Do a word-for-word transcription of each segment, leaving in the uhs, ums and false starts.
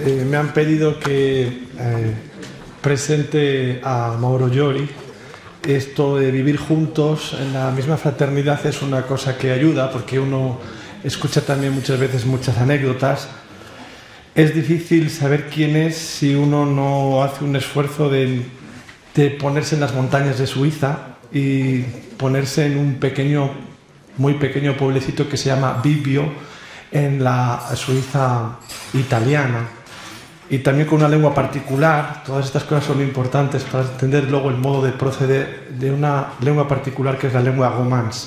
eh, me han pedido que eh, presente a Mauro Llori. Esto de vivir juntos en la misma fraternidad es una cosa que ayuda, porque uno escucha también muchas veces muchas anécdotas. Es difícil saber quién es si uno no hace un esfuerzo de, de ponerse en las montañas de Suiza y ponerse en un pequeño, muy pequeño pueblecito que se llama Bibbio, en la Suiza italiana. Y también con una lengua particular. Todas estas cosas son importantes para entender luego el modo de proceder de una lengua particular que es la lengua romance.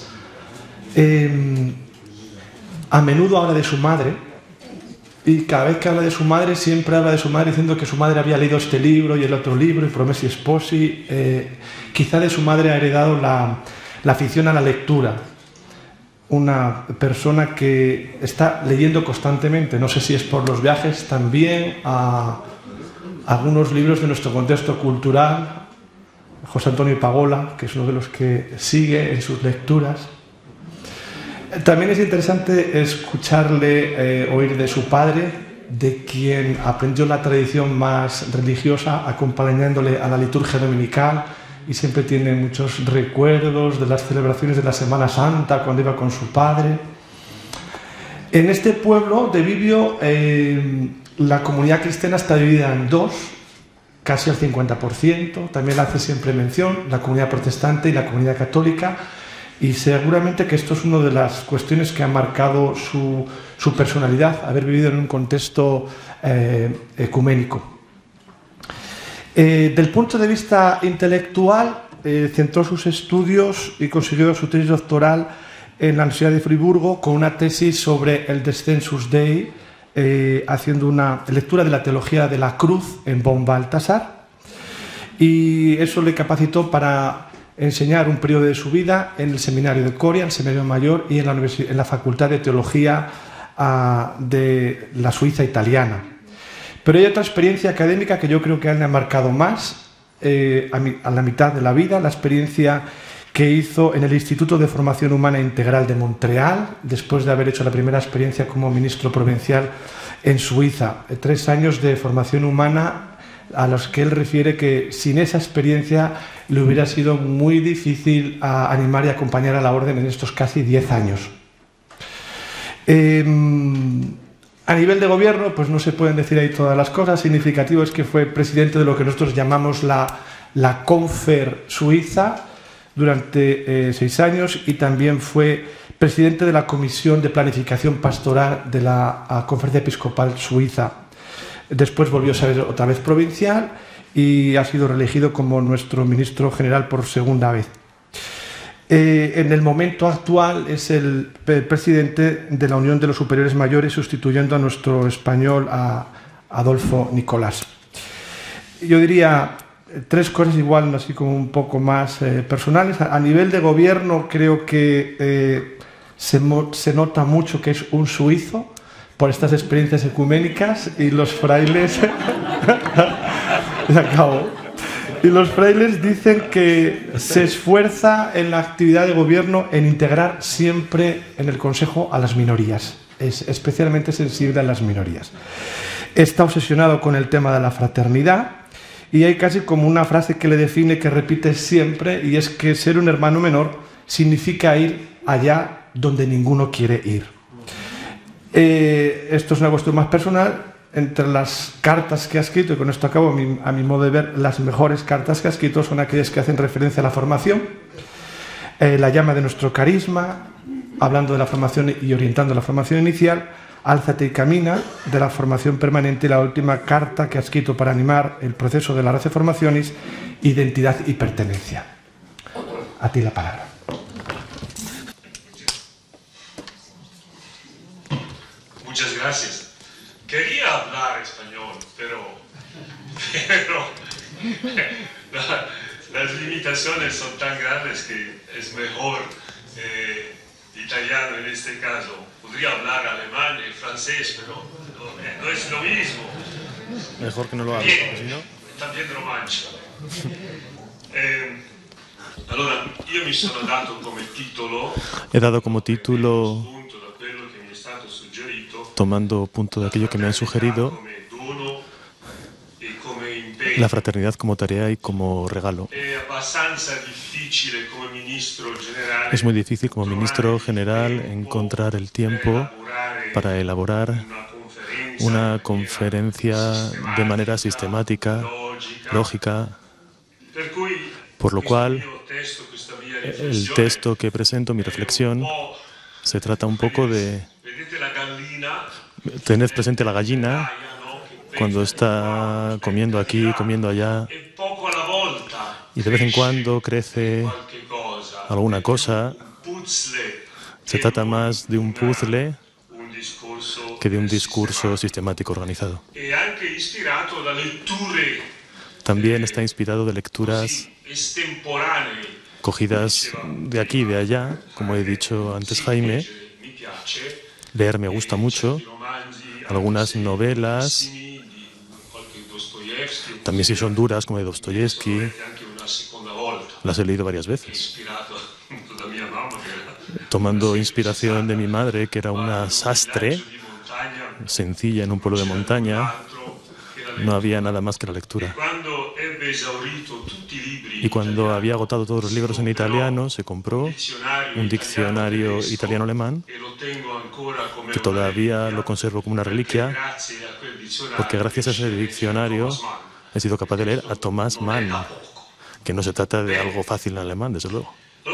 Eh, a menudo habla de su madre, y cada vez que habla de su madre siempre habla de su madre diciendo que su madre había leído este libro y el otro libro, y Promessi Sposi. Eh, quizá de su madre ha heredado la, la afición a la lectura. Una persona que está leyendo constantemente, no sé si es por los viajes también, a algunos libros de nuestro contexto cultural. José Antonio Pagola, que es uno de los que sigue en sus lecturas. También es interesante escucharle eh, oír de su padre, de quien aprendió la tradición más religiosa acompañándole a la liturgia dominical, y siempre tiene muchos recuerdos de las celebraciones de la Semana Santa cuando iba con su padre. En este pueblo de Bibbio eh, la comunidad cristiana está dividida en dos, casi al cincuenta por ciento, también la hace siempre mención, la comunidad protestante y la comunidad católica, y seguramente que esto es una de las cuestiones que ha marcado su, su personalidad, haber vivido en un contexto eh, ecuménico. Eh, del punto de vista intelectual, eh, centró sus estudios y consiguió su tesis doctoral en la Universidad de Friburgo con una tesis sobre el Descensus Dei, eh, haciendo una lectura de la teología de la cruz en von Balthasar, y eso le capacitó para enseñar un periodo de su vida en el seminario de Coria, el seminario mayor, y en la, en la Facultad de Teología uh, de la Suiza italiana. Pero hay otra experiencia académica que yo creo que le ha marcado más, eh, a, mi, a la mitad de la vida, la experiencia que hizo en el Instituto de Formación Humana Integral de Montreal, después de haber hecho la primera experiencia como ministro provincial en Suiza. Tres años de formación humana a los que él refiere que sin esa experiencia le hubiera sido muy difícil a animar y acompañar a la orden en estos casi diez años. Eh, A nivel de gobierno, pues no se pueden decir ahí todas las cosas. Significativo es que fue presidente de lo que nosotros llamamos la, la Confer Suiza durante eh, seis años, y también fue presidente de la Comisión de Planificación Pastoral de la Conferencia Episcopal Suiza. Después volvió a ser otra vez provincial y ha sido reelegido como nuestro ministro general por segunda vez. Eh, en el momento actual es el presidente de la Unión de los Superiores Mayores, sustituyendo a nuestro español, a Adolfo Nicolás. Yo diría tres cosas igual, así como un poco más eh, personales. A, a nivel de gobierno creo que eh, se, se nota mucho que es un suizo por estas experiencias ecuménicas, y los frailes... Se acabó. Y los frailes dicen que se esfuerza en la actividad de gobierno en integrar siempre en el Consejo a las minorías. Es especialmente sensible a las minorías. Está obsesionado con el tema de la fraternidad, y hay casi como una frase que le define, que repite siempre, y es que ser un hermano menor significa ir allá donde ninguno quiere ir. Eh, esto es una cuestión más personal. Entre las cartas que ha escrito, y con esto acabo, a mi, a mi modo de ver, las mejores cartas que ha escrito son aquellas que hacen referencia a la formación, eh, la llama de nuestro carisma, hablando de la formación y orientando la formación inicial, Álzate y camina, de la formación permanente, y la última carta que ha escrito para animar el proceso de la Ratio Formationis, identidad y pertenencia. A ti la palabra. Muchas gracias. Quería hablar español, pero, pero la, las limitaciones son tan grandes que es mejor eh, italiano en este caso. Podría hablar alemán y francés, pero no, no es lo mismo. Mejor que no lo hagas, Bien, ¿sí, no? también romancio. Eh, allora, io mi sono dato come titolo... He dado como título, tomando punto de aquello que me han sugerido, la fraternidad como tarea y como regalo. Es muy difícil como ministro general encontrar el tiempo para elaborar una conferencia de manera sistemática, lógica, por lo cual el texto que presento, mi reflexión, se trata un poco de tener presente la gallina cuando está comiendo aquí, comiendo allá, y de vez en cuando crece alguna cosa. Se trata más de un puzzle que de un discurso sistemático organizado. También está inspirado de lecturas cogidas de aquí y de allá, como he dicho antes Jaime. Leer me gusta mucho, algunas novelas, también si son duras, como de Dostoyevsky, las he leído varias veces, tomando inspiración de mi madre, que era una sastre, sencilla en un pueblo de montaña. No había nada más que la lectura. Y cuando había agotado todos los libros en italiano, se compró un diccionario italiano-alemán, que todavía lo conservo como una reliquia, porque gracias a ese diccionario he sido capaz de leer a Thomas Mann, que no se trata de algo fácil en alemán, desde luego.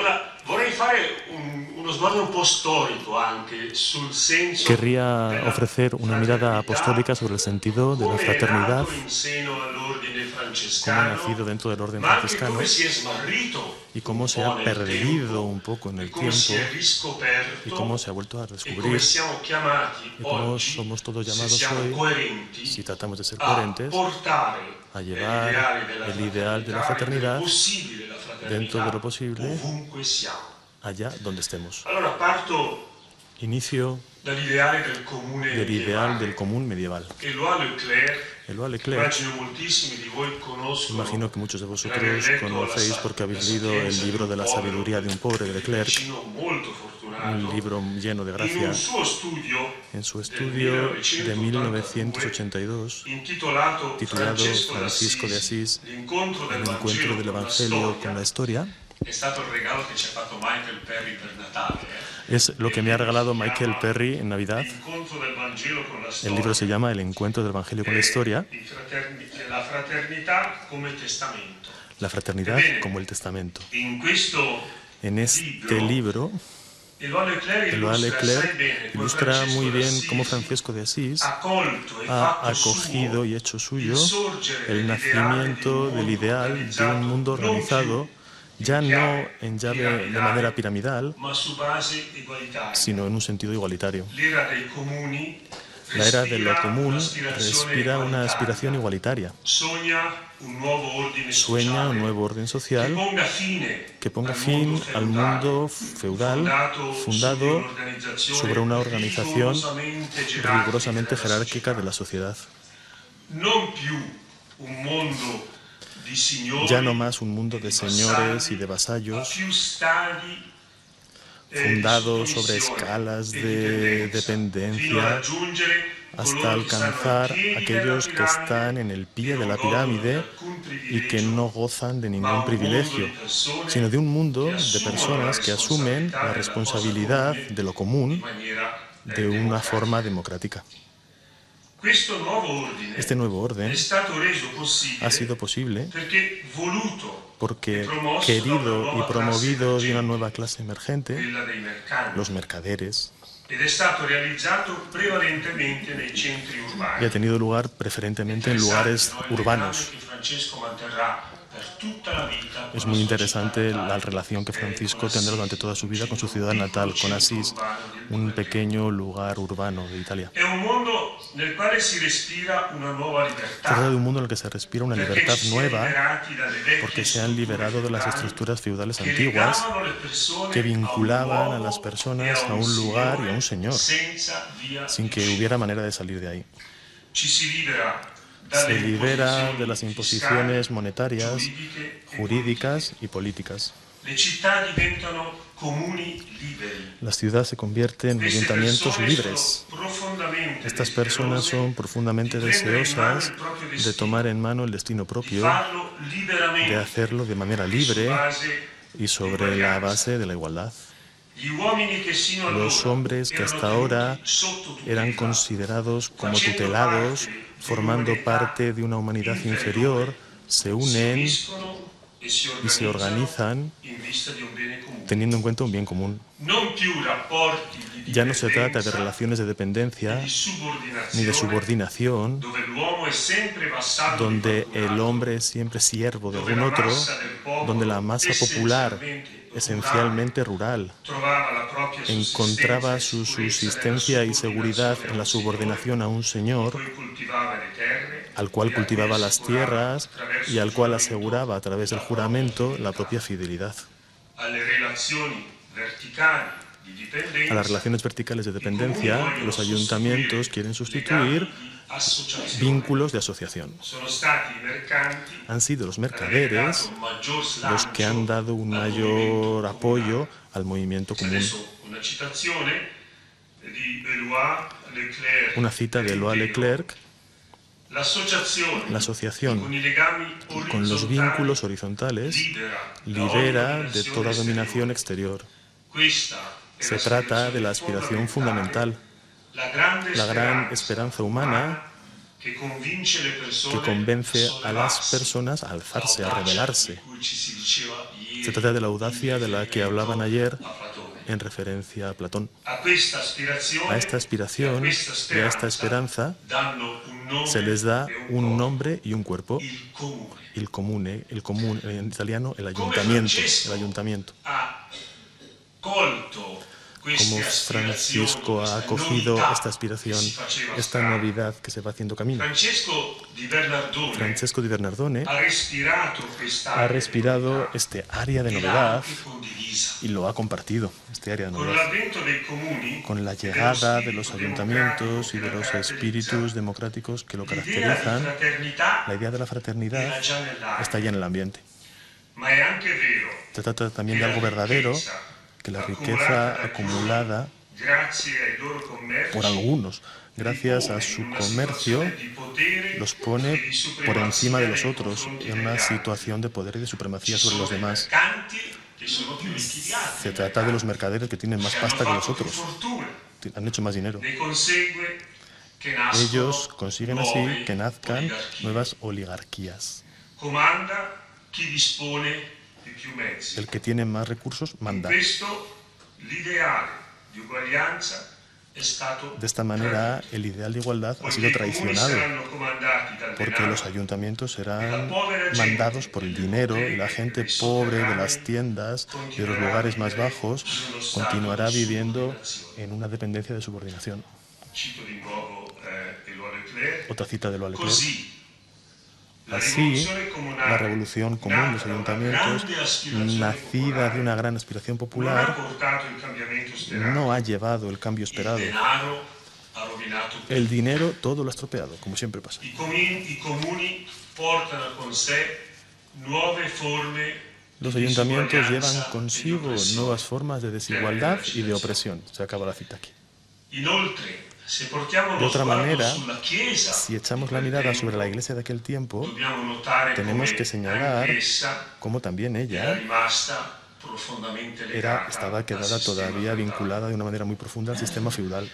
Querría ofrecer una mirada apostólica sobre el sentido de la fraternidad, cómo ha nacido dentro del orden franciscano y cómo se ha perdido un poco en el tiempo y cómo se ha vuelto a descubrir y cómo somos todos llamados hoy, si tratamos de ser coherentes, a llevar el ideal de la fraternidad dentro de lo posible allá donde estemos. Inicio del ideal del común medieval. Éloi Leclerc, imagino que muchos de vosotros conocéis porque habéis leído el libro de la sabiduría de un pobre de Leclerc, un libro lleno de gracia. En su estudio de mil novecientos ochenta y dos, titulado Francisco de Asís, el encuentro del Evangelio con la historia, es lo que me ha regalado Michael Perry en Navidad. El libro se llama El encuentro del Evangelio con la historia. La fraternidad como el testamento. En este libro, Éloi Leclerc ilustra muy bien cómo Francisco de Asís ha acogido y hecho suyo el nacimiento del ideal de un mundo organizado, ya no en llave de manera piramidal, sino en un sentido igualitario. La era de lo común respira una aspiración igualitaria. Sueña un nuevo orden social que ponga fin al mundo feudal fundado sobre una organización rigurosamente jerárquica de la sociedad. Ya no más un mundo de señores y de vasallos, fundado sobre escalas de dependencia, hasta alcanzar aquellos que están en el pie de la pirámide y que no gozan de ningún privilegio, sino de un mundo de personas que asumen la responsabilidad de lo común de una forma democrática. Este nuevo orden ha sido posible porque, querido y promovido de una nueva clase emergente, los mercaderes, y ha tenido lugar preferentemente en lugares urbanos. Es muy interesante la relación que Francisco tendrá durante toda su vida con su ciudad natal, con Asís, un pequeño lugar urbano de Italia. Se trata de un mundo en el que se respira una libertad nueva, porque se han liberado de las estructuras feudales antiguas que vinculaban a las personas a un lugar y a un señor, sin que hubiera manera de salir de ahí. Se libera de las imposiciones monetarias, jurídicas y políticas. Las ciudades se convierten en ayuntamientos libres. Estas personas son profundamente deseosas de tomar en mano el destino propio, de hacerlo de manera libre y sobre la base de la igualdad. Los hombres que hasta ahora eran considerados como tutelados, formando parte de una humanidad inferior, se unen y se organizan teniendo en cuenta un bien común. Ya no se trata de relaciones de dependencia ni de subordinación, donde el hombre es siempre siervo de algún otro, donde la masa popular, esencialmente rural, encontraba su subsistencia y seguridad en la subordinación a un señor al cual cultivaba las tierras y al cual aseguraba a través del juramento la propia fidelidad. A las relaciones verticales de dependencia, los ayuntamientos quieren sustituir vínculos de asociación. Han sido los mercaderes los que han dado un mayor apoyo al movimiento común. Una cita de Éloi Leclerc: la asociación con los vínculos horizontales libera de toda dominación exterior. Se trata de la aspiración fundamental, la gran esperanza humana que convence a las personas a alzarse, a rebelarse. Se trata de la audacia de la que hablaban ayer en referencia a Platón. A esta aspiración y a esta esperanza se les da un nombre y un cuerpo. Il comune, el común, en italiano el ayuntamiento, el ayuntamiento. Como Francisco ha acogido esta aspiración, esta novedad que se va haciendo camino. Francesco di Bernardone ha respirado este área de novedad y lo ha compartido, este área de novedad. Con la llegada de los ayuntamientos y de los espíritus democráticos que lo caracterizan, la idea de la fraternidad está ya en el ambiente. Se trata también de algo verdadero, que la riqueza acumulada por algunos, gracias a su comercio, los pone por encima de los otros en una situación de poder y de supremacía sobre los demás. Se trata de los mercaderes que tienen más pasta que los otros, han hecho más dinero. Ellos consiguen así que nazcan nuevas oligarquías. El que tiene más recursos manda. De esta manera, el ideal de igualdad ha sido traicionado, porque los ayuntamientos serán mandados por el dinero y la gente pobre de las tiendas y de los lugares más bajos continuará viviendo en una dependencia de subordinación. Otra cita de Éloi Leclerc. Así, la revolución común de los ayuntamientos, nacida de una gran aspiración popular, no ha llevado el cambio esperado. El dinero todo lo ha estropeado, como siempre pasa. Los ayuntamientos llevan consigo nuevas formas de desigualdad y de opresión. Se acaba la cita aquí. De otra manera, si echamos la mirada sobre la iglesia de aquel tiempo, tenemos que señalar cómo también ella era, estaba quedada todavía vinculada de una manera muy profunda al sistema feudal.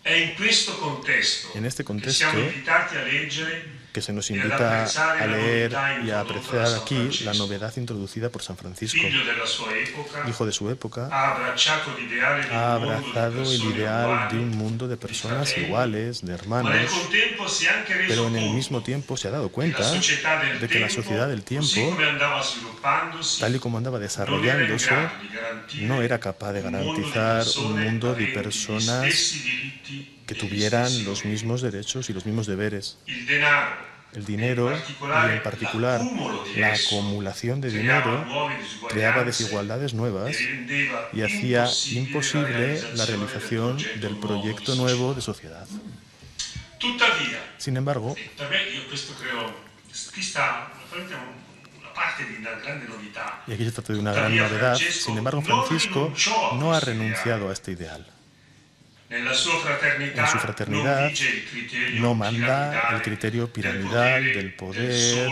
En este contexto, que se nos invita a leer y a apreciar aquí la novedad introducida por San Francisco, hijo de su época, ha abrazado el ideal de un mundo de personas iguales, de hermanos, pero en el mismo tiempo se ha dado cuenta de que la sociedad del tiempo, tal y como andaba desarrollándose, no era capaz de garantizar un mundo de personas que tuvieran los mismos derechos y los mismos deberes. El dinero, y en particular la acumulación de dinero, creaba desigualdades nuevas y hacía imposible la realización del proyecto nuevo de sociedad. Sin embargo, y aquí se trata de una gran novedad, sin embargo, Francisco no ha renunciado a este ideal. En su fraternidad no manda el criterio piramidal del poder,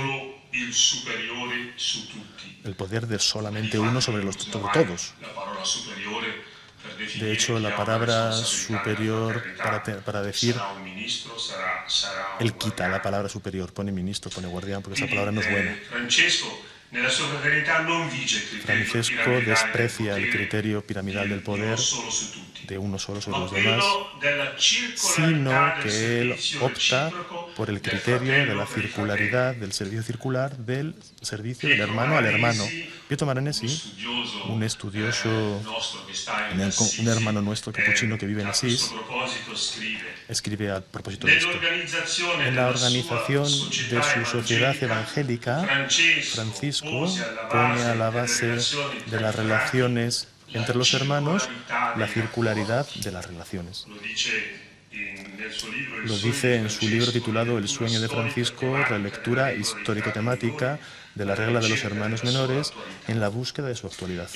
el poder de solamente uno sobre los sobre todos. De hecho, la palabra superior para, te, para decir, él quita la palabra superior, pone ministro, pone guardián, porque esa palabra no es buena. Francesco desprecia el criterio piramidal del poder de uno solo sobre los demás, sino que él opta por el criterio de la circularidad, del servicio circular, del servicio del hermano al hermano. Pietro Maranesi, un estudioso, un hermano nuestro capuchino que vive en Asís, escribe a propósito de esto. En la organización de su sociedad evangélica, Francisco pone a la base de las relaciones entre los hermanos la circularidad de las relaciones. Lo dice en su libro titulado El sueño de Francisco, relectura histórico-temática de la regla de los hermanos menores en la búsqueda de su actualidad.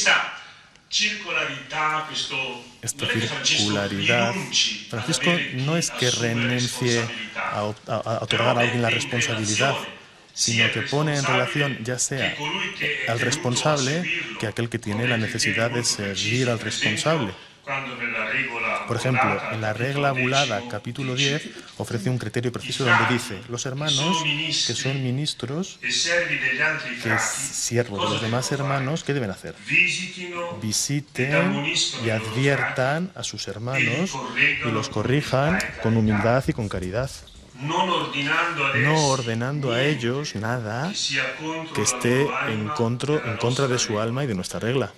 Esta circularidad, Francisco no es que renuncie a, a, a otorgar a alguien la responsabilidad, sino que pone en relación ya sea al responsable que aquel que tiene la necesidad de servir al responsable. Por ejemplo, en la regla bulada, capítulo diez, ofrece un criterio preciso donde dice: los hermanos que son ministros, que es siervos de los demás hermanos, ¿qué deben hacer? Visiten y adviertan a sus hermanos y los corrijan con humildad y con caridad, no ordenando a ellos nada que esté en contra, en contra de su alma y de nuestra regla.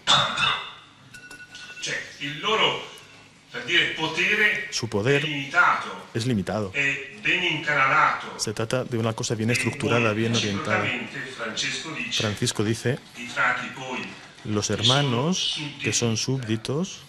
Su poder es limitado. Se trata de una cosa bien estructurada, bien orientada. Francisco dice: los hermanos que son súbditos,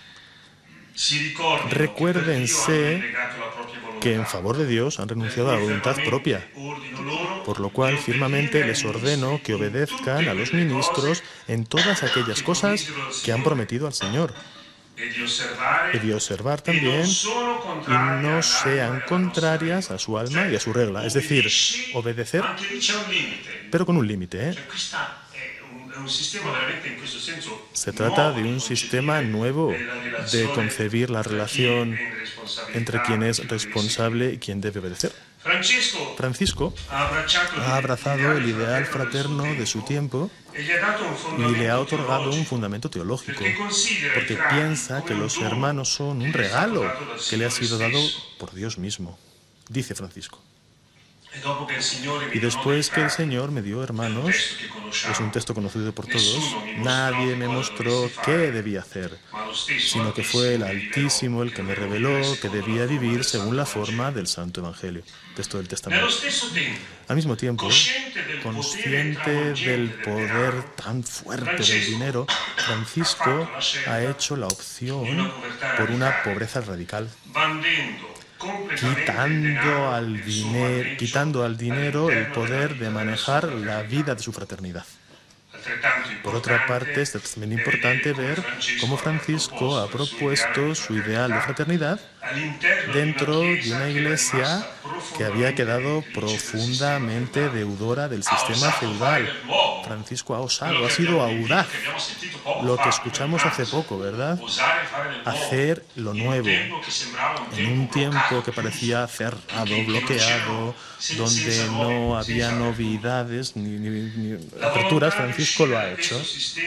recuérdense que en favor de Dios han renunciado a la voluntad propia, por lo cual firmemente les ordeno que obedezcan a los ministros en todas aquellas cosas que han prometido al Señor, y de observar también y no sean contrarias a su alma y a su regla. Es decir, obedecer, pero con un límite, ¿eh? Se trata de un sistema nuevo de concebir la relación entre quien es responsable y quien debe obedecer. Francisco ha abrazado el ideal fraterno de su tiempo y le ha otorgado un fundamento teológico, porque piensa que los hermanos son un regalo que le ha sido dado por Dios mismo. Dice Francisco: y después que el Señor me dio hermanos, es un texto conocido por todos, nadie me mostró qué debía hacer, sino que fue el Altísimo el que me reveló que debía vivir según la forma del Santo Evangelio. Texto del Testamento. Al mismo tiempo, consciente del poder tan fuerte del dinero, Francisco ha hecho la opción por una pobreza radical, quitando al dinero, quitando al dinero el poder de manejar la vida de su fraternidad. Por otra parte, es también importante ver cómo Francisco ha propuesto su ideal de fraternidad dentro de una iglesia que había quedado profundamente deudora del sistema feudal. Francisco ha osado, ha sido audaz, lo que escuchamos hace poco, ¿verdad? Hacer lo nuevo, en un tiempo que parecía cerrado, bloqueado, donde no había novedades ni, ni, ni aperturas. Francisco lo ha hecho.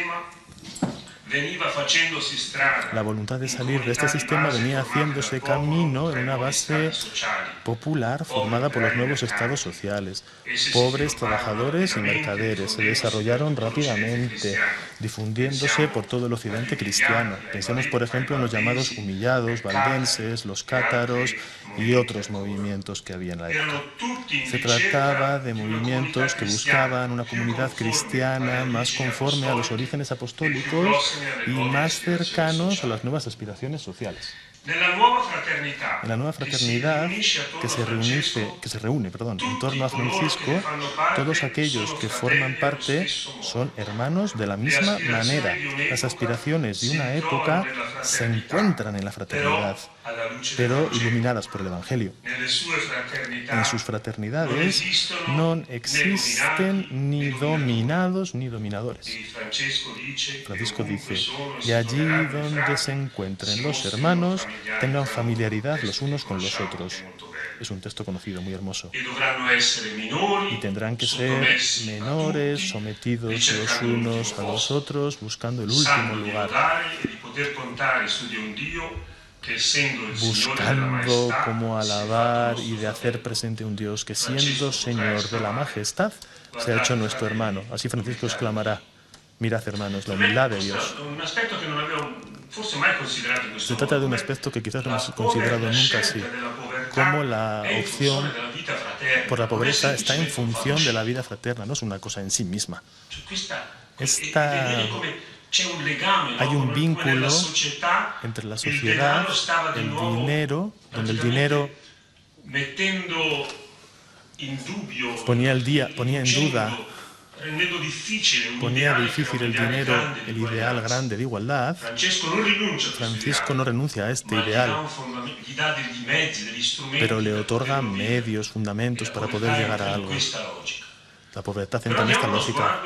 La voluntad de salir de este sistema venía haciéndose camino en una base popular formada por los nuevos estados sociales. Pobres, trabajadores y mercaderes se desarrollaron rápidamente, difundiéndose por todo el occidente cristiano. Pensemos, por ejemplo, en los llamados humillados, valdenses, los cátaros y otros movimientos que había en la época. Se trataba de movimientos que buscaban una comunidad cristiana más conforme a los orígenes apostólicos y más cercanos a las nuevas aspiraciones sociales. En la nueva fraternidad que se, reunice, que se reúne perdón, en torno a Francisco, todos aquellos que forman parte son hermanos de la misma manera. Las aspiraciones de una época se encuentran en la fraternidad, pero iluminadas por el Evangelio. En sus fraternidades no existen ni dominados ni dominadores. Francisco dice, y allí donde se encuentren los hermanos, tengan familiaridad los unos con los otros. Es un texto conocido, muy hermoso. Y tendrán que ser menores, sometidos los unos a los otros, buscando el último lugar. Buscando cómo alabar y de hacer presente un Dios que, siendo Señor de la majestad, se ha hecho nuestro hermano. Así Francisco exclamará, mirad, hermanos, la humildad de Dios. Se trata de un aspecto que quizás no hemos considerado nunca así, como la opción por la pobreza está en función de la vida fraterna, no es una cosa en sí misma. Esta... Hay un vínculo entre la sociedad, el dinero, donde el dinero ponía, el día, ponía en duda, ponía difícil el dinero, el ideal grande de igualdad. Francisco no renuncia a este ideal, pero le otorga medios, fundamentos para poder llegar a algo. La pobreza entra en esta lógica.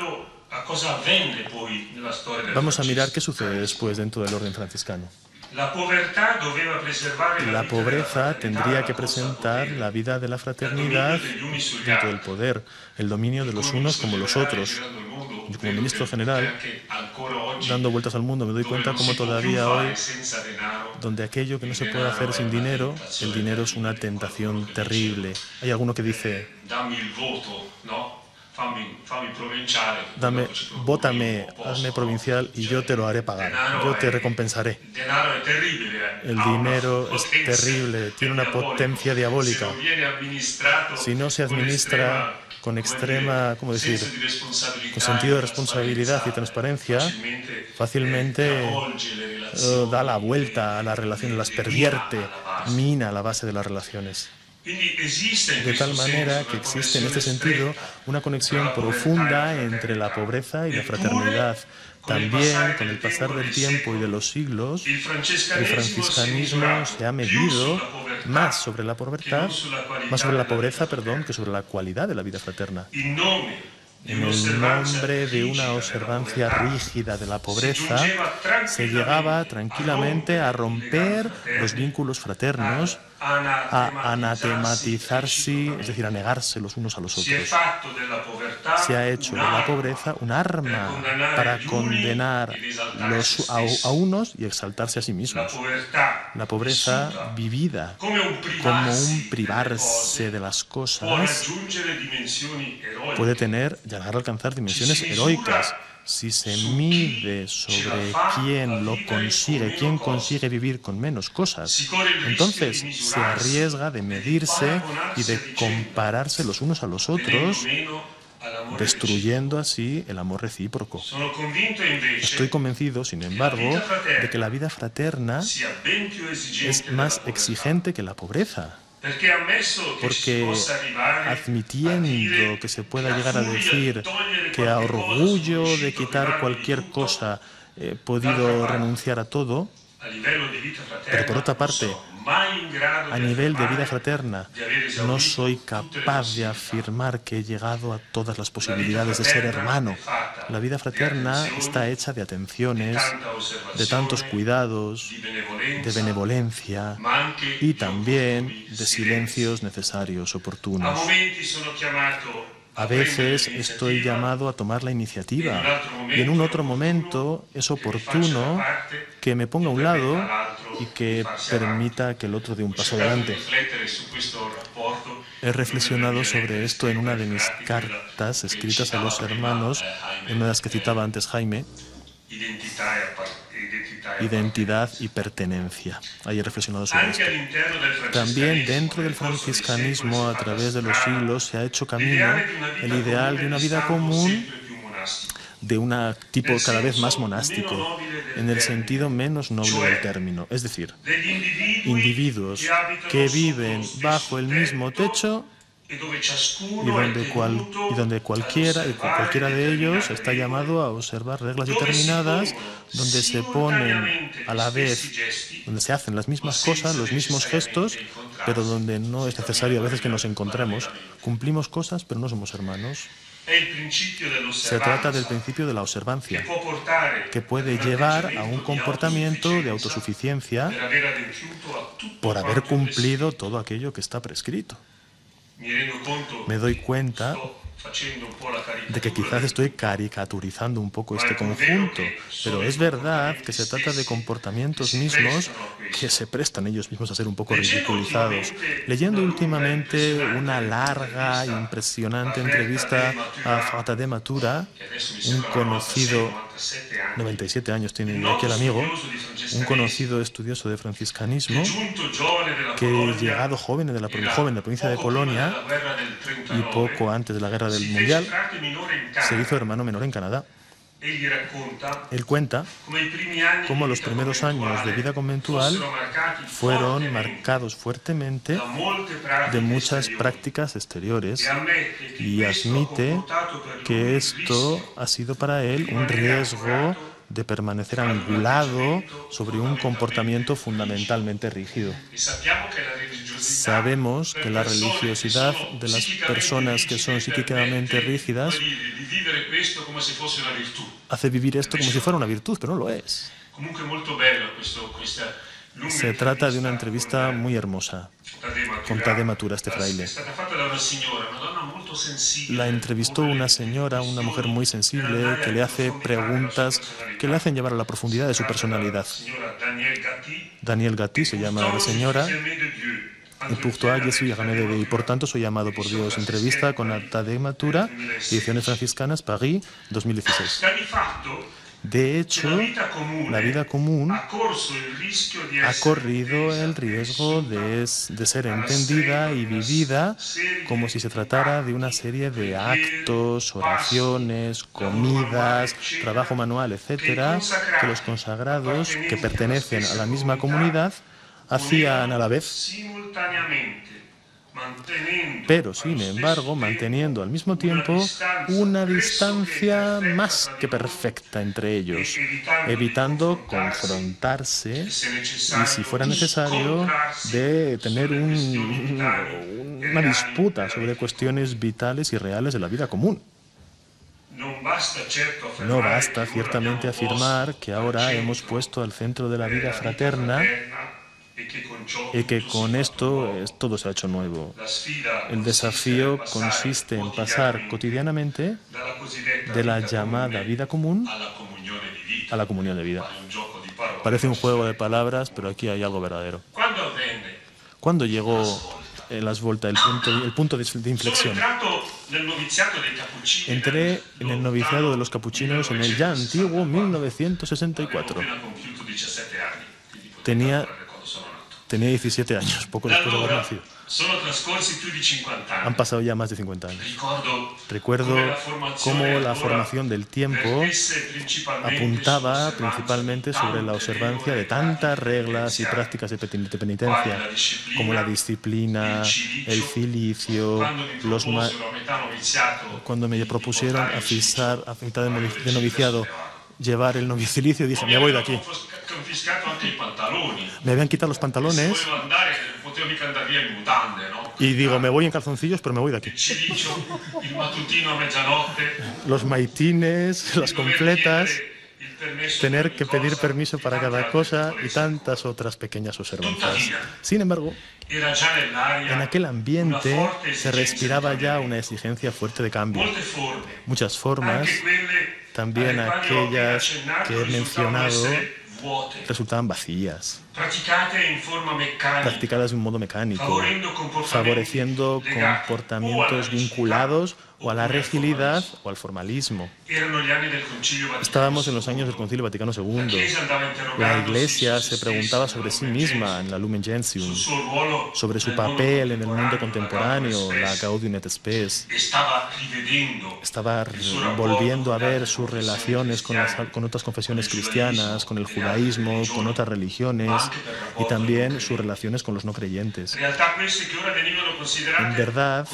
Vamos a mirar qué sucede después dentro del orden franciscano. La pobreza tendría que presentar la vida de la fraternidad dentro del poder, el dominio de los unos como los otros. Yo, como ministro general, dando vueltas al mundo, me doy cuenta como todavía hoy, donde aquello que no se puede hacer sin dinero, el dinero es una tentación terrible. Hay alguno que dice, Dame, vótame, hazme provincial y yo te lo haré pagar, yo te recompensaré. El dinero es terrible, tiene una potencia diabólica. Si no se administra con extrema, ¿cómo decir?, con sentido de responsabilidad y transparencia, fácilmente uh, da la vuelta a las relaciones, las pervierte, mina la base de las relaciones. De tal manera que existe en este sentido una conexión profunda entre la pobreza y la fraternidad. También, con el pasar del tiempo y de los siglos, el franciscanismo se ha medido más sobre la pobreza, más sobre la pobreza, perdón, que sobre la cualidad de la vida fraterna. En el nombre de una observancia rígida de la pobreza, se llegaba tranquilamente a romper los vínculos fraternos, a anatematizarse, es decir, a negarse los unos a los otros. Se ha hecho de la pobreza un arma para condenar los, a, a unos y exaltarse a sí mismos. La pobreza vivida como un privarse de las cosas puede tener, llegar a alcanzar dimensiones heroicas. Si se mide sobre quién lo consigue, quién consigue vivir con menos cosas, entonces se arriesga de medirse y de compararse los unos a los otros, destruyendo así el amor recíproco. Estoy convencido, sin embargo, de que la vida fraterna es más exigente que la pobreza. Porque admitiendo que se pueda llegar a decir que a orgullo de quitar cualquier cosa he podido renunciar a todo, pero por otra parte, a nivel de vida fraterna, no soy capaz de afirmar que he llegado a todas las posibilidades de ser hermano. La vida fraterna está hecha de atenciones, de tantos cuidados, de benevolencia y también de silencios necesarios, oportunos. A veces estoy llamado a tomar la iniciativa y en un otro momento es oportuno que me ponga a un lado y que permita que el otro dé un paso adelante. He reflexionado sobre esto en una de mis cartas escritas a los hermanos, en una de las que citaba antes Jaime, identidad y pertenencia. Ahí he reflexionado sobre esto. También dentro del franciscanismo, a través de los siglos, se ha hecho camino el ideal de una vida común de un tipo cada vez más monástico, en el sentido menos noble del término. Es decir, individuos que viven bajo el mismo techo y donde, cual, y donde cualquiera, y cualquiera de ellos está llamado a observar reglas determinadas, donde se ponen a la vez, donde se hacen las mismas cosas, los mismos gestos, pero donde no es necesario a veces que nos encontremos. Cumplimos cosas, pero no somos hermanos. Se trata del principio de la observancia, que puede llevar a un comportamiento de autosuficiencia por haber cumplido todo aquello que está prescrito. Me doy cuenta de que quizás estoy caricaturizando un poco este conjunto, pero es verdad que se trata de comportamientos mismos que se prestan ellos mismos a ser un poco ridiculizados. Leyendo últimamente una larga, impresionante entrevista a Tadej Matura, un conocido, noventa y siete años tiene aquí el amigo, un conocido estudioso de franciscanismo, que llegado joven de la, joven de la provincia de Polonia y poco antes de la guerra del Mundial, se hizo hermano menor en Canadá. Él cuenta cómo los primeros años de vida conventual fueron marcados fuertemente de muchas prácticas exteriores y admite que esto ha sido para él un riesgo de permanecer angulado sobre un comportamiento fundamentalmente rígido. Sabemos que la religiosidad de las personas que son psíquicamente rígidas hace vivir esto como si fuera una virtud, pero no lo es. Se trata de una entrevista muy hermosa con Tadej Matura, este fraile. La entrevistó una señora, una mujer muy sensible, que le hace preguntas que le hacen llevar a la profundidad de su personalidad. Daniel Gatti se llama la señora. Y pour toi, je suis René de y por tanto soy amado por Dios. Entrevista con Tadej Matura, Ediciones Franciscanas, París, dos mil dieciséis. De hecho, la vida común ha corrido el riesgo de, de ser entendida y vivida como si se tratara de una serie de actos, oraciones, comidas, trabajo manual, etcétera, que los consagrados que pertenecen a la misma comunidad hacían a la vez, pero sin embargo manteniendo al mismo tiempo una distancia más que perfecta entre ellos, evitando confrontarse y, si fuera necesario, de tener un, una disputa sobre cuestiones vitales y reales de la vida común. No basta ciertamente afirmar que ahora hemos puesto al centro de la vida fraterna y que con esto es, todo se ha hecho nuevo. El desafío consiste en pasar cotidianamente de la llamada vida común a la comunión de vida. Parece un juego de palabras, pero aquí hay algo verdadero. ¿Cuándo llegó en las vueltas el punto, el punto de, de inflexión? Entré en el noviciado de los capuchinos en el ya antiguo mil novecientos sesenta y cuatro. Tenía Tenía diecisiete años, poco después de haber nacido. Han pasado ya más de cincuenta años. Recuerdo cómo la formación del tiempo apuntaba principalmente sobre la observancia de tantas reglas y prácticas de penitencia, como la disciplina, el cilicio, los ma cuando me propusieron a fixar a mitad de noviciado llevar el novicilicio, dije, me voy de aquí. Me habían quitado los pantalones y digo, me voy en calzoncillos, pero me voy de aquí. Los maitines, las completas, tener que pedir permiso para cada cosa y tantas otras pequeñas observancias. Sin embargo, en aquel ambiente se respiraba ya una exigencia fuerte de cambio. Muchas formas, también aquellas que he mencionado, resultaban vacías, practicadas de un modo mecánico, favoreciendo comportamientos vinculados o a la rigidez o al formalismo. Estábamos en los años del Concilio Vaticano segundo. La Iglesia se preguntaba sobre sí misma en la Lumen Gentium, sobre su papel en el mundo contemporáneo, la Gaudium et Spes. Estaba volviendo a ver sus relaciones con, las, con otras confesiones cristianas, con el judaísmo, con otras religiones. creyentes y también sus relaciones con los no creyentes. En verdad,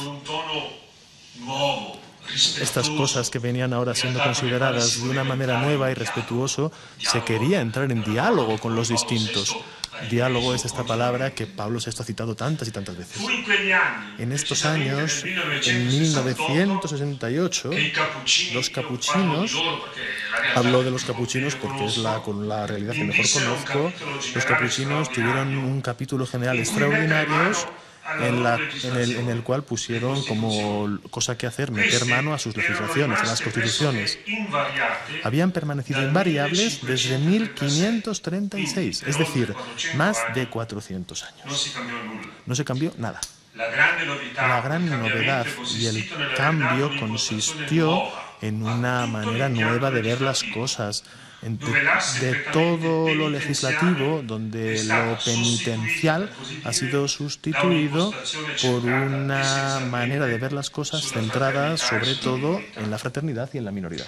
estas cosas que venían ahora siendo consideradas de una manera nueva y respetuosa, se quería entrar en diálogo con los distintos. Diálogo es esta palabra que Pablo se ha citado tantas y tantas veces. En estos años, en mil novecientos sesenta y ocho, los capuchinos, hablo de los capuchinos porque es la, con la realidad que mejor conozco, los capuchinos tuvieron un capítulo general extraordinario en, la, en, el, en el cual pusieron como cosa que hacer meter mano a sus legislaciones, a las constituciones. Habían permanecido invariables desde mil quinientos treinta y seis, es decir, más de cuatrocientos años. No se cambió nada. La gran novedad y el cambio consistió en una manera nueva de ver las cosas, De, de todo lo legislativo, donde lo penitencial ha sido sustituido por una manera de ver las cosas centrada sobre todo en la fraternidad y en la minoridad.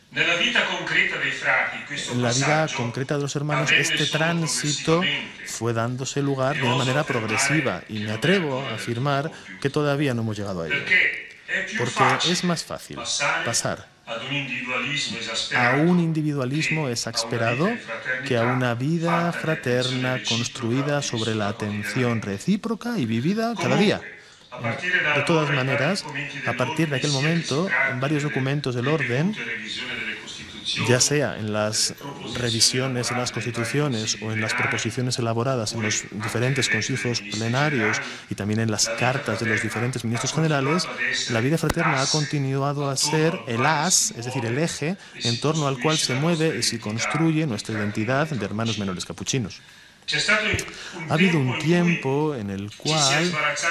En la vida concreta de los hermanos, este tránsito fue dándose lugar de una manera progresiva y me atrevo a afirmar que todavía no hemos llegado a ello, porque es más fácil pasar a un individualismo exasperado que a una vida fraterna construida sobre la atención recíproca y vivida cada día. De todas maneras, a partir de aquel momento, en varios documentos del orden, ya sea en las revisiones de las constituciones o en las proposiciones elaboradas en los diferentes consejos plenarios y también en las cartas de los diferentes ministros generales, la vida fraterna ha continuado a ser el as, es decir, el eje en torno al cual se mueve y se construye nuestra identidad de hermanos menores capuchinos. Ha habido un tiempo en el cual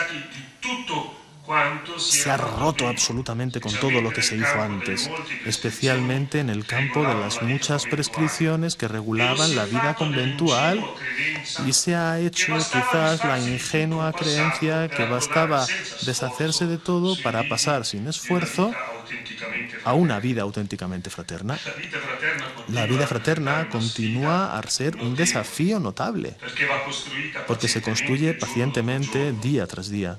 se ha roto absolutamente con todo lo que se hizo antes, especialmente en el campo de las muchas prescripciones que regulaban la vida conventual, y se ha hecho quizás la ingenua creencia que bastaba deshacerse de todo para pasar sin esfuerzo a una vida auténticamente fraterna. La vida fraterna continúa a ser un desafío notable, porque se construye pacientemente día tras día.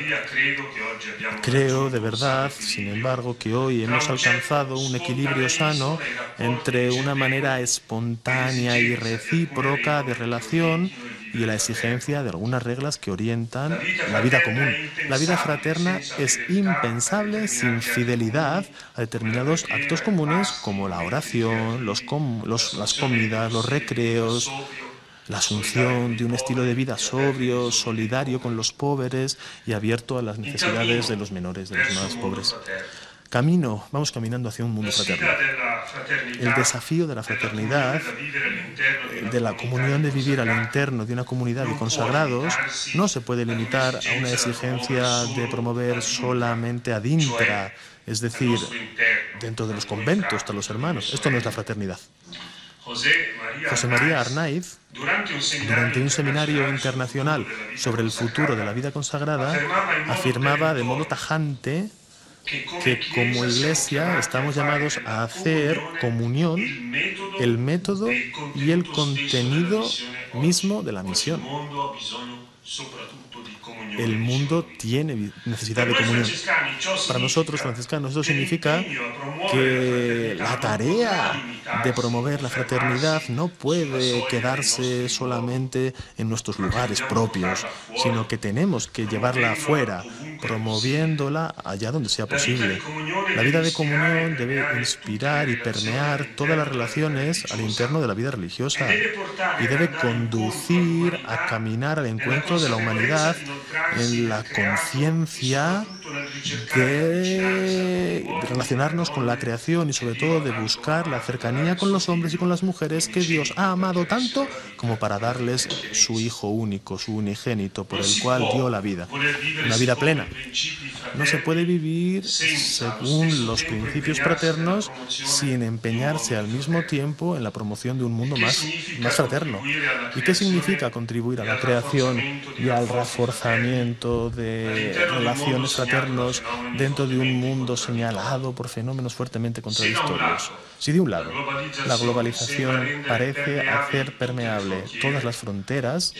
Creo de verdad, sin embargo, que hoy hemos alcanzado un equilibrio sano entre una manera espontánea y recíproca de relación y la exigencia de algunas reglas que orientan la vida común. La vida fraterna es impensable sin fidelidad a determinados actos comunes como la oración, los com los, las comidas, los recreos, la asunción de un estilo de vida sobrio, solidario con los pobres y abierto a las necesidades de los menores, de los más pobres. Camino, vamos caminando hacia un mundo fraterno. El desafío de la fraternidad, de la comunión de vivir al interno de una comunidad de consagrados, no se puede limitar a una exigencia de promover solamente ad intra, es decir, dentro de los conventos, a los hermanos. Esto no es la fraternidad. José María Arnaiz, durante un seminario internacional sobre el futuro de la vida consagrada, afirmaba de modo tajante que como Iglesia estamos llamados a hacer comunión el método y el contenido mismo de la misión. El mundo tiene necesidad de comunión. Para nosotros, franciscanos, esto significa que la tarea de promover la fraternidad no puede quedarse solamente en nuestros lugares propios, sino que tenemos que llevarla afuera, promoviéndola allá donde sea posible. La vida de comunión debe inspirar y permear todas las relaciones al interno de la vida religiosa y debe conducir a caminar al encuentro de la humanidad en la conciencia de relacionarnos con la creación y sobre todo de buscar la cercanía con los hombres y con las mujeres que Dios ha amado tanto como para darles su Hijo único, su unigénito, por el cual dio la vida, una vida plena. No se puede vivir según los principios fraternos sin empeñarse al mismo tiempo en la promoción de un mundo más, más fraterno. ¿Y qué significa contribuir a la creación y al reforzamiento de relaciones fraternas dentro de un mundo señalado por fenómenos fuertemente contradictorios? Si de un lado la globalización parece hacer permeable imposible. Todas las fronteras,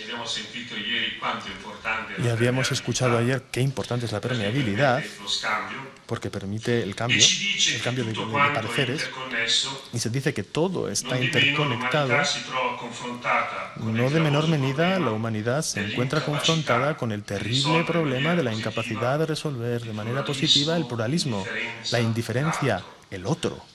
y habíamos escuchado ayer qué importante es la permeabilidad, porque permite el cambio, el cambio de, de, de pareceres, y se dice que todo está interconectado. No de menor medida, la humanidad se encuentra confrontada con el terrible problema de la incapacidad de resolver de manera positiva el pluralismo, la indiferencia, el otro.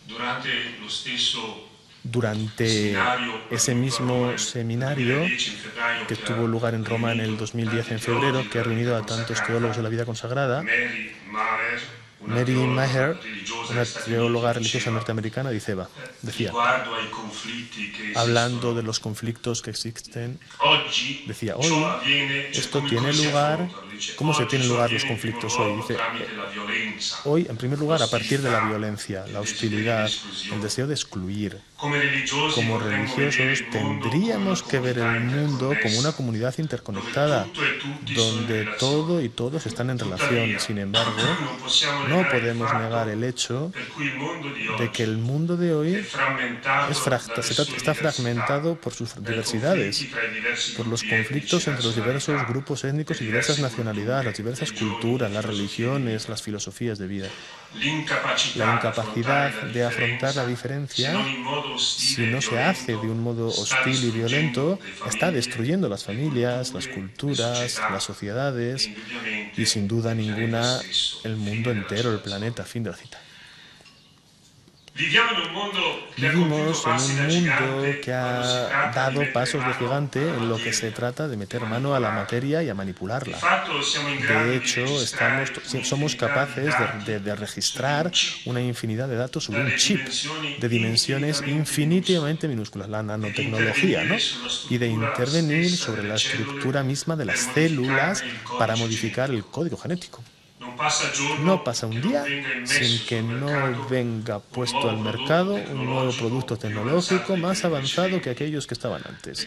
Durante ese mismo seminario que tuvo lugar en Roma en el dos mil diez, en febrero, que ha reunido a tantos teólogos de la vida consagrada, Mary Maher, una teóloga religiosa norteamericana, decía, decía, hablando de los conflictos que existen, decía, hoy esto tiene lugar. ¿Cómo se tienen lugar los conflictos hoy? Dice, hoy, en primer lugar, a partir de la violencia, la hostilidad, el deseo de excluir. Como religiosos tendríamos que ver el mundo como una comunidad interconectada, donde todo y todos están en relación. Sin embargo, no podemos negar el hecho de que el mundo de hoy es fracta, está fragmentado por sus diversidades, por los conflictos entre los diversos grupos étnicos y diversas nacionalidades, las diversas culturas, las religiones, las filosofías de vida. La incapacidad de afrontar la diferencia, si no se hace de un modo hostil y violento, está destruyendo las familias, las culturas, las sociedades y, sin duda ninguna, el mundo entero, el planeta. Fin de la cita. Vivimos en un mundo que ha dado pasos de gigante en lo que se trata de meter mano a la materia y a manipularla. De hecho, estamos, somos capaces de, de, de registrar una infinidad de datos sobre un chip de dimensiones infinitamente minúsculas, la nanotecnología, ¿no? Y de intervenir sobre la estructura misma de las células para modificar el código genético. No pasa un día sin que no venga puesto al mercado un nuevo producto tecnológico más avanzado que aquellos que estaban antes.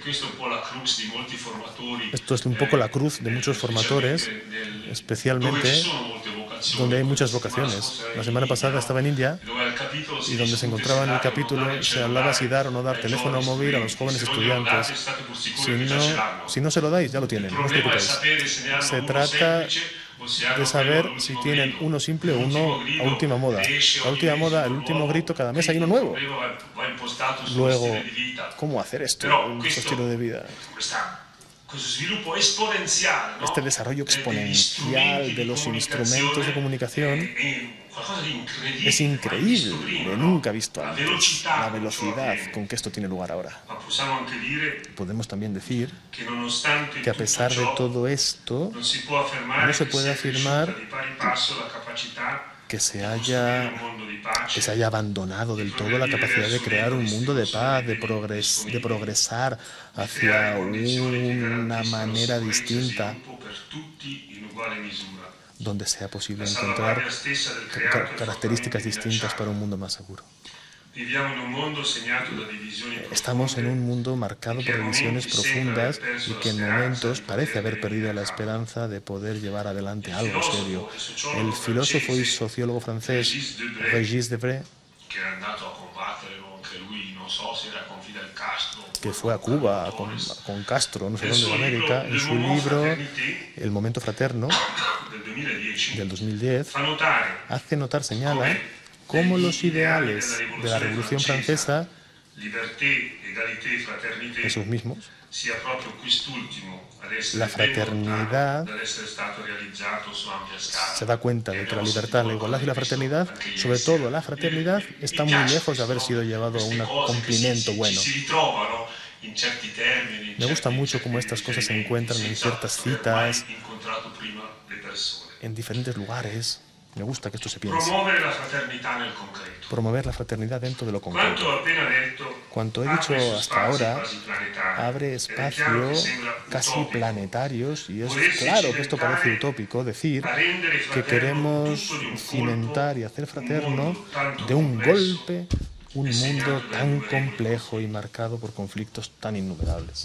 Esto es un poco la cruz de muchos formadores, especialmente donde hay muchas vocaciones. La semana pasada estaba en India y donde se encontraba en el capítulo se hablaba si dar o no dar teléfono móvil a los jóvenes estudiantes. Si no, si no se lo dais, ya lo tienen, no os preocupéis. Se trata de saber si tienen uno simple o uno a última moda. La última moda, el último grito, cada mes hay uno nuevo. Luego, ¿cómo hacer esto? Un estilo de vida. Este desarrollo exponencial de los instrumentos de comunicación es increíble, nunca visto antes, la velocidad con que esto tiene lugar ahora. Podemos también decir que a pesar de todo esto, no se puede afirmar que se haya, que se haya abandonado del todo la capacidad de crear un mundo de paz, de, progres, de progresar hacia una manera distinta, donde sea posible encontrar características distintas para un mundo más seguro. Estamos en un mundo marcado por divisiones profundas y que en momentos parece haber perdido la esperanza de poder llevar adelante algo serio. El filósofo y sociólogo francés Régis Debray, que fue a Cuba con, con Castro, no sé dónde, de América, en su libro El momento fraterno, del dos mil diez, hace notar, señala, cómo los ideales de la Revolución Francesa, esos mismos, la fraternidad, se da cuenta de que la libertad, la igualdad y la fraternidad, sobre todo la fraternidad, está muy lejos de haber sido llevado a un cumplimiento bueno. Me gusta mucho cómo estas cosas se encuentran en ciertas citas, en diferentes lugares. Me gusta que esto se piense. Promover la fraternidad dentro de lo concreto. Cuanto he dicho hasta ahora, abre espacios casi planetarios, y es claro que esto parece utópico, decir que queremos cimentar y hacer fraterno de un golpe un mundo tan complejo y marcado por conflictos tan innumerables.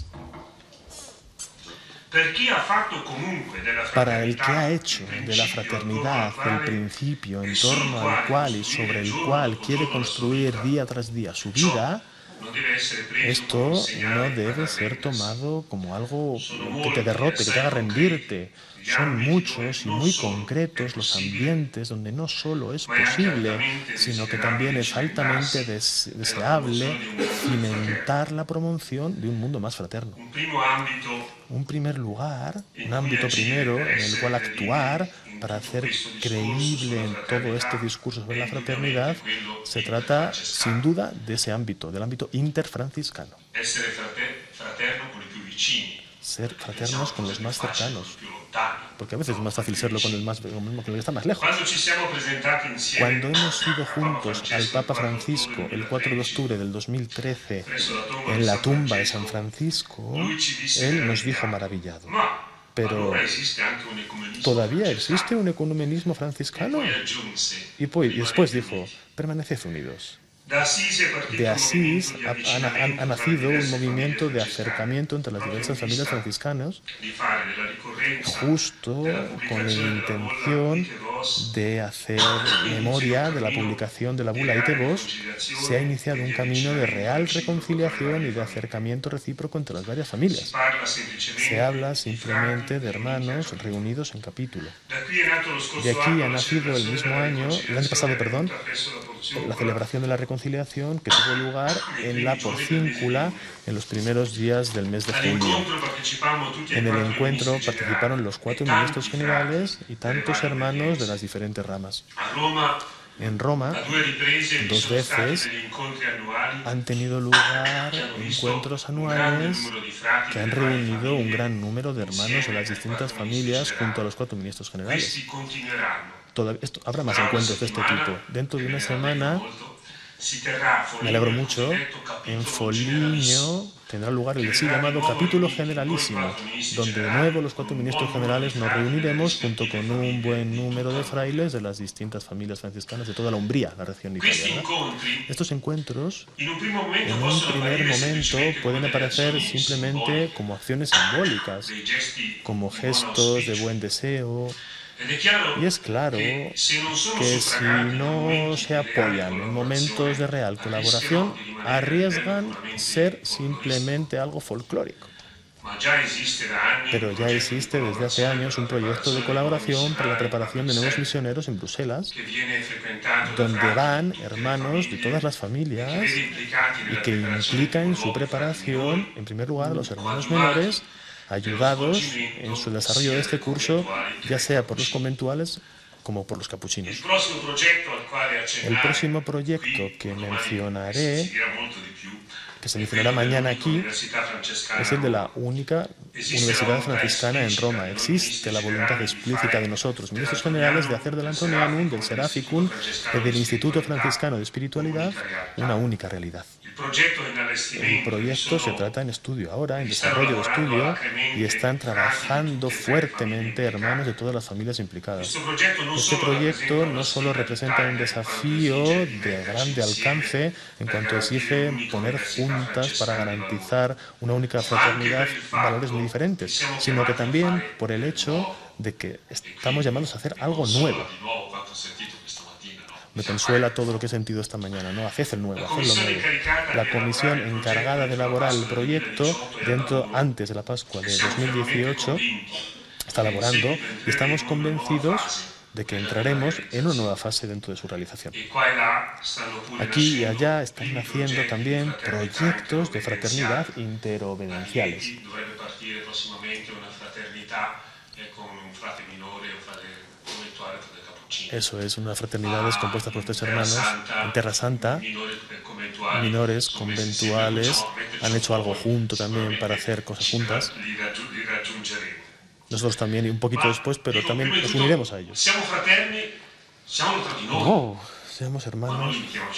Para el que ha hecho de la fraternidad el principio en torno al cual y sobre el cual quiere construir día tras día su vida, Esto no debe ser tomado como algo que te derrote, que te haga rendirte. Son muchos y muy concretos los ambientes donde no solo es posible, sino que también es altamente des- deseable cimentar la promoción de un mundo más fraterno. Un primer lugar, un ámbito primero en el cual actuar para hacer creíble en todo este discurso sobre la fraternidad, se trata sin duda de ese ámbito, del ámbito interfranciscano. Ser fraternos con los más cercanos, porque a veces es más fácil serlo con el, más, con el que está más lejos. Cuando hemos ido juntos al Papa Francisco el cuatro de octubre del dos mil trece en la tumba de San Francisco, él nos dijo maravillado: pero ¿todavía existe un ecumenismo franciscano? Y, pues, y después dijo: permaneced unidos. De Asís ha, ha, ha nacido un movimiento de acercamiento entre las diversas familias franciscanas, justo con la intención de hacer memoria de la publicación de la bula Ite Vos. Se ha iniciado un camino de real reconciliación y de acercamiento recíproco entre las varias familias. Se habla simplemente de hermanos reunidos en capítulo. De aquí ha nacido el mismo año, el año pasado, perdón, la celebración de la reconciliación que tuvo lugar en la Porcíncula en los primeros días del mes de julio. En el encuentro participaron los cuatro ministros generales y tantos hermanos de las diferentes ramas. En Roma, dos veces han tenido lugar encuentros anuales que han reunido un gran número de hermanos de las distintas familias junto a los cuatro ministros generales. Todavía, esto, habrá más encuentros de este tipo. Dentro de una semana, me alegro mucho, en Foligno tendrá lugar el así llamado capítulo generalísimo, donde de nuevo los cuatro ministros generales nos reuniremos junto con un buen número de frailes de las distintas familias franciscanas de toda la Umbría, la región italiana. Estos encuentros, en un primer momento, pueden aparecer simplemente como acciones simbólicas, como gestos de buen deseo. Y es claro que si no se apoyan en momentos de real colaboración, arriesgan ser simplemente algo folclórico. Pero ya existe desde hace años un proyecto de colaboración para la preparación de nuevos misioneros en Bruselas, donde van hermanos de todas las familias y que implica en su preparación, en primer lugar, a los hermanos menores, ayudados en su desarrollo de este curso, ya sea por los conventuales como por los capuchinos. El próximo proyecto que mencionaré, que se mencionará mañana aquí, es el de la única Universidad Franciscana en Roma. Existe la voluntad explícita de nosotros, ministros generales, de hacer del Antonianum, del Seraficum y del Instituto Franciscano de Espiritualidad una única realidad. El proyecto se trata en estudio ahora, en desarrollo de estudio, y están trabajando fuertemente hermanos de todas las familias implicadas. Este proyecto no solo representa un desafío de grande alcance en cuanto exige poner juntas para garantizar una única fraternidad valores muy diferentes, sino que también por el hecho de que estamos llamados a hacer algo nuevo. Me consuela todo lo que he sentido esta mañana, ¿no? Haced el nuevo, haced lo nuevo. La comisión encargada de elaborar el proyecto dentro, antes de la Pascua de dos mil dieciocho está elaborando y estamos convencidos de que entraremos en una nueva fase dentro de su realización. Aquí y allá están naciendo también proyectos de fraternidad interobedienciales. Eso es, una fraternidad compuesta por tres hermanos en Terra Santa, menores, conventuales, han hecho algo junto también para hacer cosas juntas. Nosotros también, y un poquito después, pero también nos uniremos a ellos. Oh, seamos hermanos.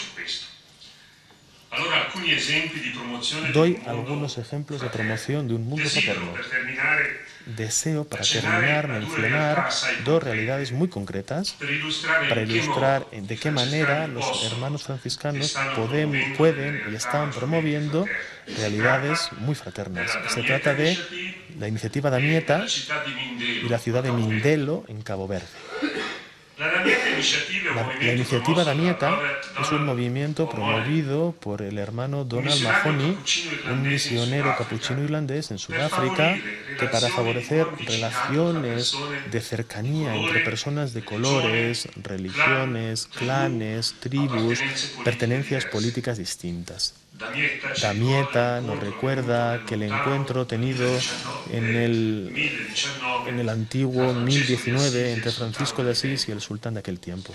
Doy algunos ejemplos de promoción de un mundo fraterno. Deseo, para terminar, mencionar dos realidades muy concretas para ilustrar de qué manera los hermanos franciscanos pueden, pueden y están promoviendo realidades muy fraternas. Se trata de la iniciativa Damietta y la ciudad de Mindelo, en Cabo Verde. La, la iniciativa Damietta es un movimiento promovido por el hermano Donald Mahoney, un misionero capuchino irlandés en Sudáfrica, que para favorecer relaciones de cercanía entre personas de colores, religiones, clanes, tribus, pertenencias políticas distintas. Damietta nos recuerda que el encuentro tenido en el, en el antiguo mil diecinueve entre Francisco de Asís y el sultán de aquel tiempo.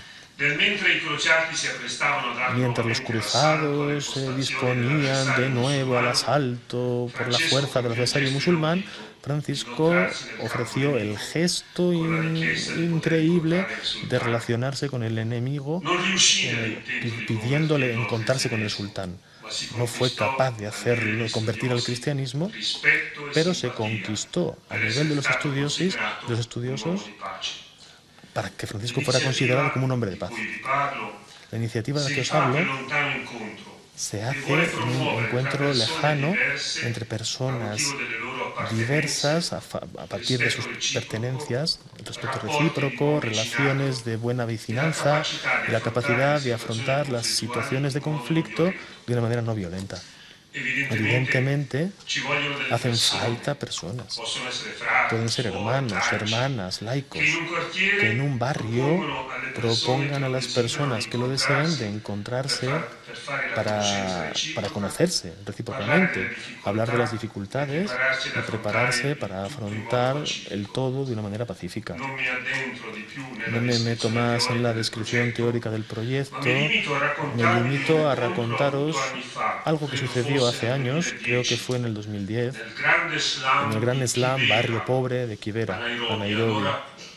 Mientras los cruzados se disponían de nuevo al asalto por la fuerza del adversario musulmán, Francisco ofreció el gesto in, increíble de relacionarse con el enemigo el, pidiéndole encontrarse con el sultán. No fue capaz de hacerlo, convertir al cristianismo, pero se conquistó a nivel de los estudiosos, de los estudiosos para que Francisco fuera considerado como un hombre de paz. La iniciativa de la que os hablo se hace en un encuentro lejano entre personas diversas a, a partir de sus pertenencias, el respeto recíproco, relaciones de buena vecinanza y la capacidad de afrontar las situaciones de conflicto de una manera no violenta. Evidentemente, hacen falta personas. Pueden ser hermanos, hermanas, laicos, que en un barrio propongan a las personas que lo deseen de encontrarse para, para conocerse recíprocamente, hablar de las dificultades y prepararse para afrontar el todo de una manera pacífica. No me meto más en la descripción teórica del proyecto, me limito a racontaros algo que sucedió hace años, creo que fue en el dos mil diez, en el Gran Slam, barrio pobre de Kibera, a Nairobi.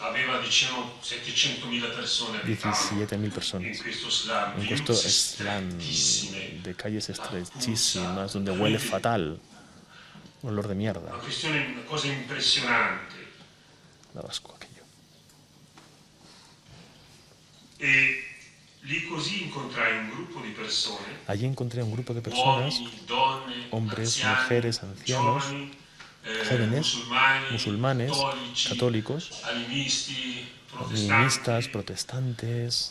diecisiete mil personas en este slam de calles estrechísimas donde huele fatal, olor de mierda. Da asco aquello. Allí encontré un grupo de personas, hombres, mujeres, ancianos, jóvenes, musulmanes, católicos, animistas, protestantes,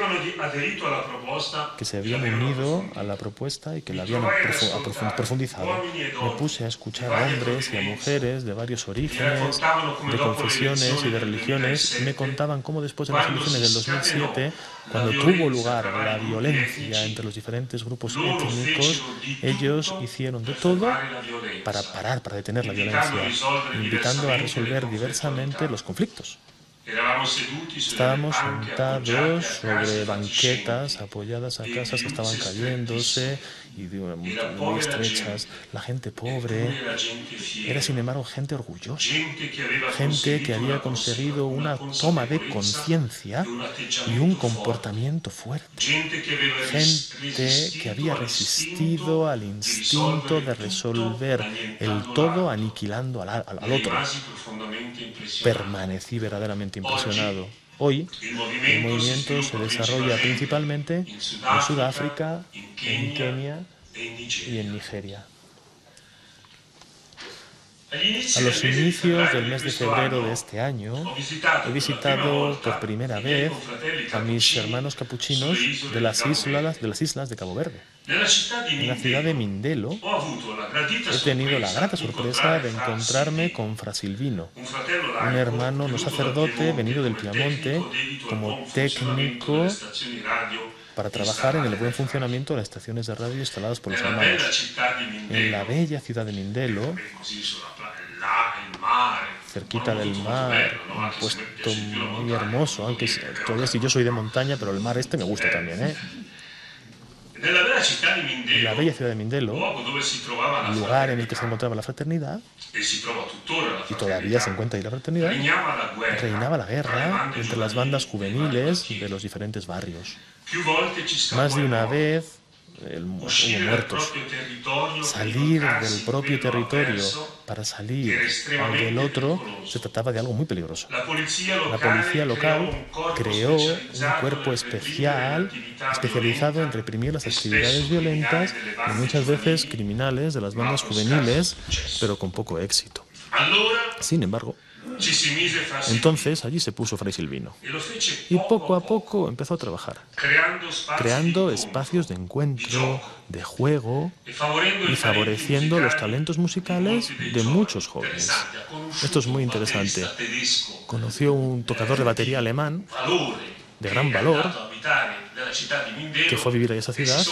que se habían unido a la propuesta y que la habían profundizado. Me puse a escuchar a hombres y a mujeres de varios orígenes, de confesiones y de religiones, y me contaban cómo después de las elecciones del dos mil siete, cuando tuvo lugar la violencia entre los diferentes grupos étnicos, ellos hicieron de todo para parar, para detener la violencia, invitando a resolver diversamente los conflictos. Estábamos sentados sobre banquetas apoyadas a casas que estaban cayéndose y muy, muy estrechas. La gente pobre era, sin embargo, gente orgullosa, gente que había conseguido una toma de conciencia y un comportamiento fuerte, gente que había resistido al instinto de resolver el todo aniquilando al, al, al otro. Permanecí verdaderamente impresionado. Hoy, el movimiento se desarrolla principalmente en Sudáfrica, en Kenia y en Nigeria. A los inicios del mes de febrero de este año, he visitado por primera vez a mis hermanos capuchinos de las islas de, las islas de Cabo Verde. En la ciudad de Mindelo, he tenido la grata sorpresa de encontrarme con Fra Silvino, un hermano no sacerdote venido del Piamonte como técnico para trabajar en el buen funcionamiento de las estaciones de radio instaladas por los hermanos. En la bella ciudad de Mindelo, cerquita del mar, un puesto muy hermoso, aunque todavía si yo soy de montaña, pero el mar este me gusta también, ¿eh? En la bella ciudad de Mindelo, el lugar en el que se encontraba la fraternidad, y todavía se encuentra ahí la fraternidad, reinaba la guerra entre las bandas juveniles de los diferentes barrios. Más de una vez el, hubo muertos. Salir del propio territorio para salir al del otro se trataba de algo muy peligroso. La policía local creó un cuerpo especial especializado en reprimir las actividades violentas y muchas veces criminales de las bandas juveniles, pero con poco éxito. Sin embargo, Entonces allí se puso Fray Silvino y poco a poco empezó a trabajar, creando espacios de encuentro, de juego y favoreciendo los talentos musicales de muchos jóvenes. Esto es muy interesante. Conoció un tocador de batería alemán de gran valor que fue a vivir a esa ciudad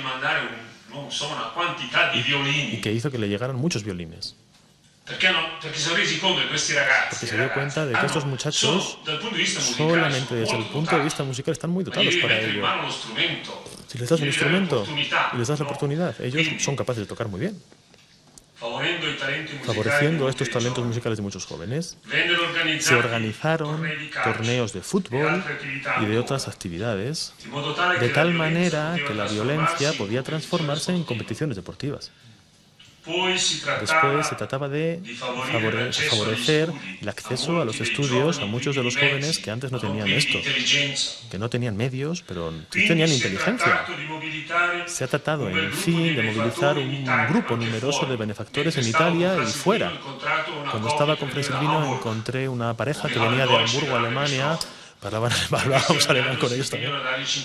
y que hizo que le llegaran muchos violines. Porque se dio cuenta de que estos muchachos, solamente desde el punto de vista musical, están muy dotados para ello. Si les das un instrumento y les das la oportunidad, ellos son capaces de tocar muy bien. Favoreciendo estos talentos musicales de muchos jóvenes, se organizaron torneos de fútbol y de otras actividades, de tal manera que la violencia podía transformarse en competiciones deportivas. Después se trataba de favorecer el acceso a los estudios a muchos de los jóvenes que antes no tenían esto, que no tenían medios, pero sí tenían inteligencia. Se ha tratado, en fin, de movilizar un grupo numeroso de benefactores en Italia y fuera. Cuando estaba con Fray Silvino encontré una pareja que venía de Hamburgo, Alemania. Hablaban, hablábamos alemán con ellos también.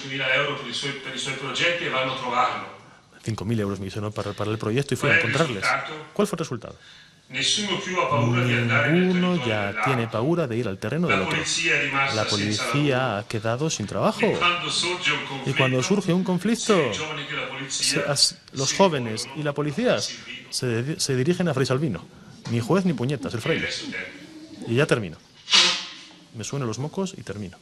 cinco mil euros me hicieron para, para el proyecto y fui a encontrarles. ¿Cuál fue el resultado? Ninguno ya tiene paura de ir al terreno del otro. La policía ha quedado sin trabajo. Y cuando surge un conflicto, se, as, los jóvenes y la policía se, se dirigen a Fray Silvino. Ni juez ni puñetas, el fraile. Y ya termino. Me suenan los mocos y termino.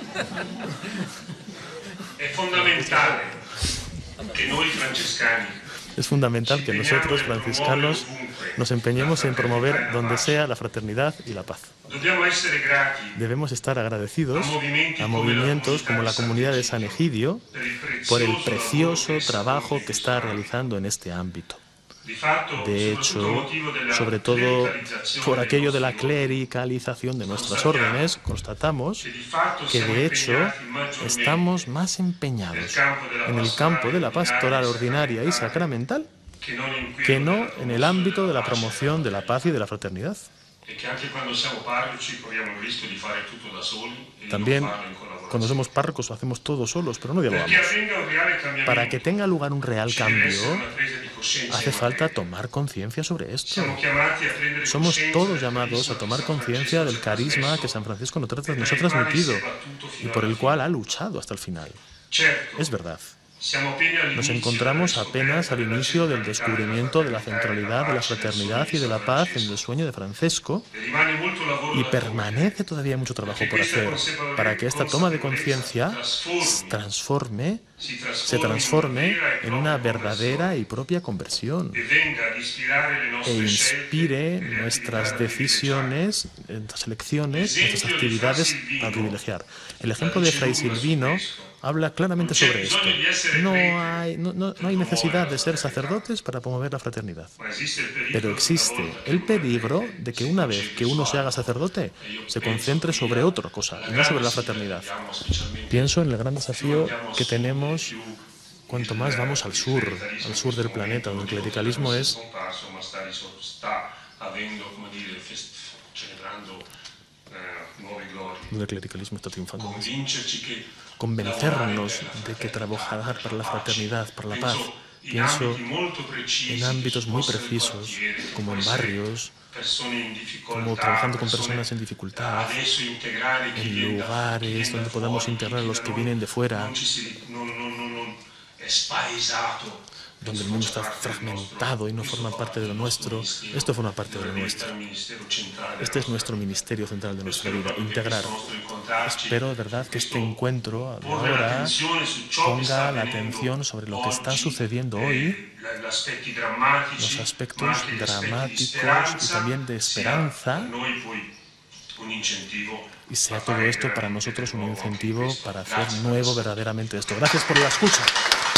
Es fundamental que noi francescani Es fundamental que nosotros, franciscanos, nos empeñemos en promover donde sea la fraternidad y la paz. Debemos estar agradecidos a movimientos como la Comunidad de San Egidio por el precioso trabajo que está realizando en este ámbito. De hecho, sobre todo por aquello de la clericalización de nuestras órdenes, constatamos que de hecho estamos más empeñados en el campo de la pastoral ordinaria y sacramental que no en el ámbito de la promoción de la paz y de la fraternidad. También, cuando somos párrocos, lo hacemos todos solos, pero no dialogamos. Para que tenga lugar un real cambio, hace falta tomar conciencia sobre esto. Somos todos llamados a tomar conciencia del carisma que San Francisco nos ha transmitido y por el cual ha luchado hasta el final. Es verdad. Nos encontramos apenas al inicio del descubrimiento de la centralidad de la fraternidad y de la paz en el sueño de Francesco y permanece todavía mucho trabajo por hacer para que esta toma de conciencia transforme, se transforme en una verdadera y propia conversión e inspire nuestras decisiones, nuestras elecciones, nuestras actividades a privilegiar. El ejemplo de Fray Silvino habla claramente sobre esto. No hay, no, no, no hay necesidad de ser sacerdotes para promover la fraternidad. Pero existe el peligro de que una vez que uno se haga sacerdote, se concentre sobre otra cosa, y no sobre la fraternidad. Pienso en el gran desafío que tenemos cuanto más vamos al sur, al sur del planeta, donde el clericalismo es donde el clericalismo está triunfando más. Convencernos de que trabajar para la fraternidad, para la paz, pienso en ámbitos muy precisos, como en barrios, como trabajando con personas en dificultad, en lugares donde podamos integrar a los que vienen de fuera, donde el mundo está fragmentado y no forma parte de lo nuestro. Esto forma parte de lo nuestro. Este es nuestro ministerio central de nuestra vida, integrar. Espero de verdad que este encuentro ahora ponga la atención sobre lo que está sucediendo hoy, los aspectos dramáticos y también de esperanza, y sea todo esto para nosotros un incentivo para hacer nuevo verdaderamente esto. Gracias por la escucha.